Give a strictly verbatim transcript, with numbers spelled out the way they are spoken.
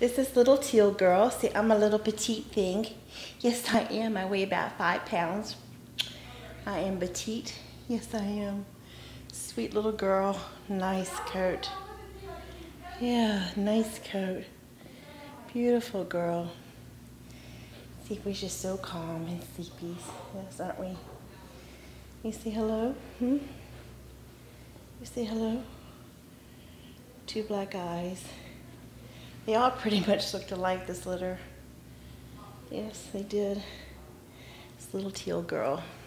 This is little Teal girl. See, I'm a little petite thing. Yes, I am. I weigh about five pounds. I am petite. Yes, I am. Sweet little girl. Nice coat. Yeah, nice coat. Beautiful girl. See, we're just so calm and sleepy. Yes, aren't we? You say hello? Hmm? You say hello? Two black eyes. They all pretty much looked alike, this litter. Yes, they did. This little Teal girl.